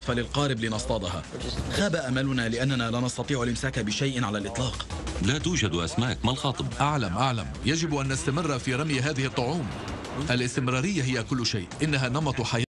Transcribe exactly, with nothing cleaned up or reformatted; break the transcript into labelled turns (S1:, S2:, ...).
S1: فللقارب لنصطادها. خاب أملنا لأننا لا نستطيع الإمساك بشيء على الإطلاق.
S2: لا توجد أسماك، ما الخاطب؟
S3: أعلم أعلم يجب أن نستمر في رمي هذه الطعوم. الاستمرارية هي كل شيء، إنها نمط حياة.